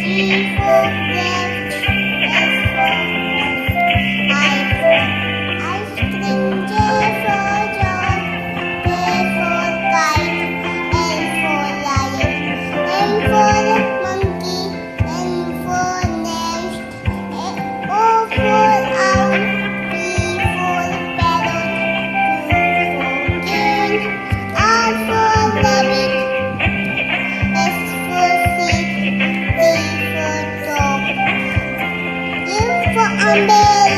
G for grapes, H for ice cream, J for George, K for kite, L for lion, M for monkey, N for nest, O for owl, P for parrot, Q for king, R for rabbit, S for sheep, T for dog, U for umbrella.